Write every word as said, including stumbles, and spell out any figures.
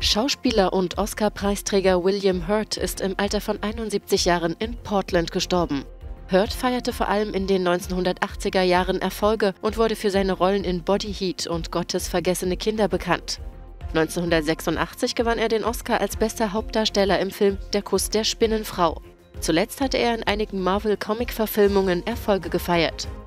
Schauspieler und Oscar-Preisträger William Hurt ist im Alter von einundsiebzig Jahren in Portland gestorben. Hurt feierte vor allem in den neunzehnhundertachtziger Jahren Erfolge und wurde für seine Rollen in Body Heat und Gottes vergessene Kinder bekannt. neunzehnhundertsechsundachtzig gewann er den Oscar als bester Hauptdarsteller im Film Der Kuss der Spinnenfrau. Zuletzt hatte er in einigen Marvel-Comic-Verfilmungen Erfolge gefeiert.